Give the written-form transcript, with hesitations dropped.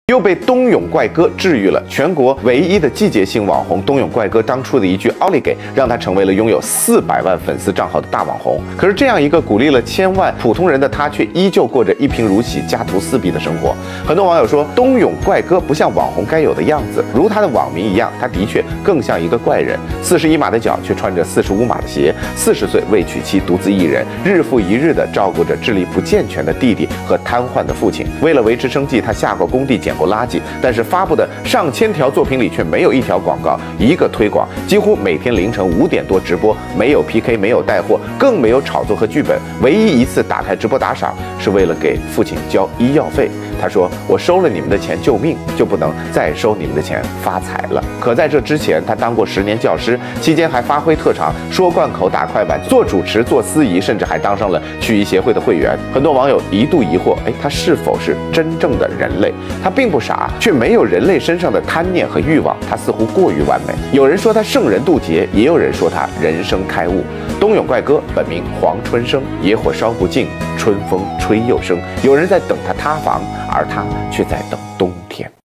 又被冬泳怪哥治愈了。全国唯一的季节性网红冬泳怪哥当初的一句奥利给，让他成为了拥有400万粉丝账号的大网红。可是这样一个鼓励了千万普通人的他，却依旧过着一贫如洗、家徒四壁的生活。很多网友说，冬泳怪哥不像网红该有的样子，如他的网名一样，他的确更像一个怪人。41码的脚，却穿着45码的鞋；40岁未娶妻，独自一人，日复一日地照顾着智力不健全的弟弟和瘫痪的父亲。为了维持生计，他下过工地捡过垃圾，但是发布的上千条作品里却没有一条广告，一个推广。几乎每天凌晨5点多直播，没有 PK， 没有带货，更没有炒作和剧本。唯一一次打开直播打赏，是为了给父亲交医药费。他说：“我收了你们的钱救命，就不能再收你们的钱发财了。”可在这之前，他当过10年教师，期间还发挥特长，说贯口、打快板、做主持、做司仪，甚至还当上了曲艺协会的会员。很多网友一度疑惑，他是否是真正的人类？他并不傻，却没有人类身上的贪念和欲望，他似乎过于完美。有人说他圣人渡劫，也有人说他人生开悟。冬泳怪哥本名黄春生，野火烧不尽，春风吹又生。有人在等他塌房，而他却在等冬天。